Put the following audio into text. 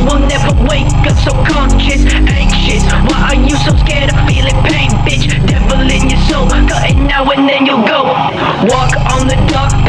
will never wake up so conscious, anxious. Why are you so scared of feeling pain, bitch? Devil in your soul, cutting now and then you'll go. Walk on the dark